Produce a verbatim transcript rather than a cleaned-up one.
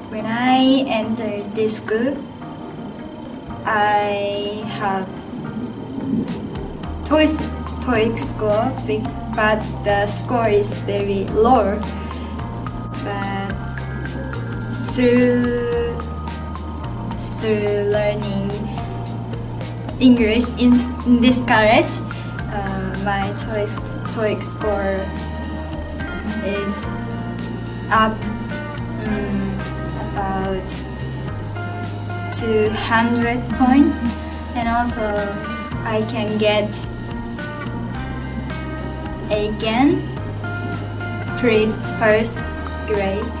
When I entered this school, I have TOEIC, TOEIC score, but the score is very low. But through through learning English in, in this college, uh, my TOEIC, TOEIC score is up um, about two hundred points, and also I can get again pre first grade.